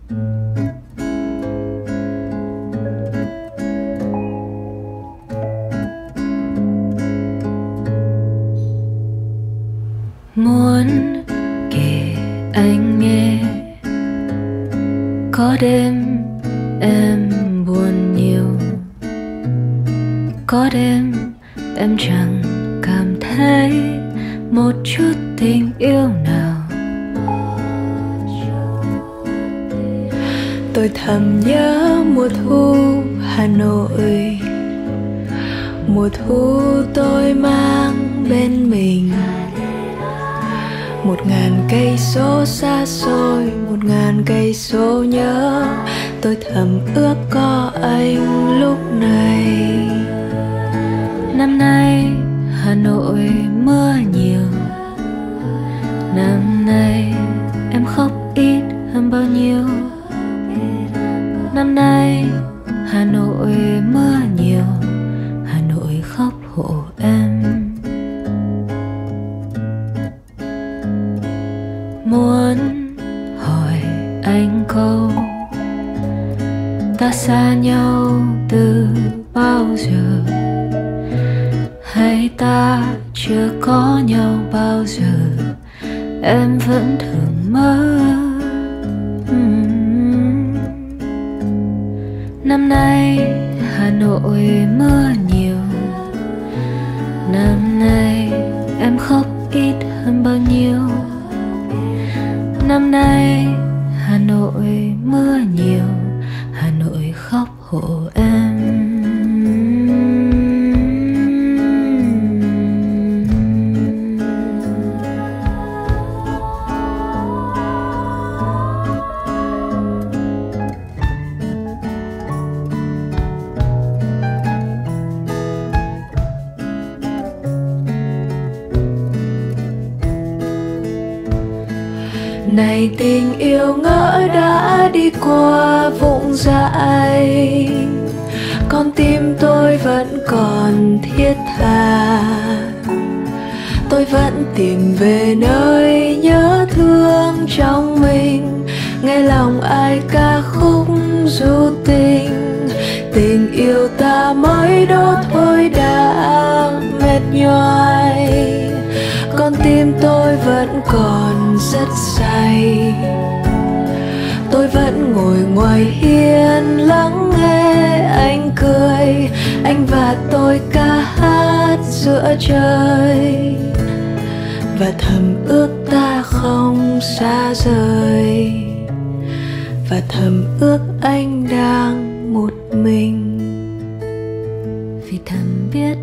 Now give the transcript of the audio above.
Muốn kể anh nghe, có đêm em buồn nhiều, có đêm em chẳng cảm thấy một chút tình yêu nào. Tôi thầm nhớ mùa thu Hà Nội, mùa thu tôi mang bên mình 1000 cây số xa xôi, 1000 cây số nhớ. Tôi thầm ước có anh lúc này. Năm nay Hà Nội mưa nhiều, năm nay em khóc ít hơn bao nhiêu. Năm nay Hà Nội mưa nhiều, Hà Nội khóc hộ em. Muốn hỏi anh câu, ta xa nhau từ bao giờ, hay ta chưa có nhau bao giờ, em vẫn thường mơ. Năm nay Hà Nội mưa nhiều, năm nay em khóc ít hơn bao nhiêu. Năm nay Hà Nội mưa nhiều, Hà Nội khóc hộ em. Này tình yêu ngỡ đã đi qua vụng dại, con tim tôi vẫn còn thiết tha. Tôi vẫn tìm về nơi nhớ thương trong mình, nghe lòng ai ca khúc du tình. Tình yêu ta mới đó thôi đã mệt nhoài, con tim tôi vẫn còn rất say. Tôi vẫn ngồi ngoài hiên lắng nghe anh cười, anh và tôi ca hát giữa trời, và thầm ước ta không xa rời, và thầm ước anh đang một mình. Vì thầm biết